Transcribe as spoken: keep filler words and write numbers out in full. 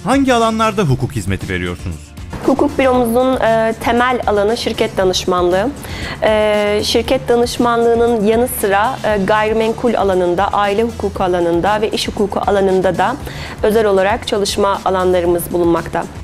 Hangi alanlarda hukuk hizmeti veriyorsunuz? Hukuk büromuzun e, temel alanı şirket danışmanlığı. E, şirket danışmanlığının yanı sıra e, gayrimenkul alanında, aile hukuku alanında ve iş hukuku alanında da özel olarak çalışma alanlarımız bulunmakta.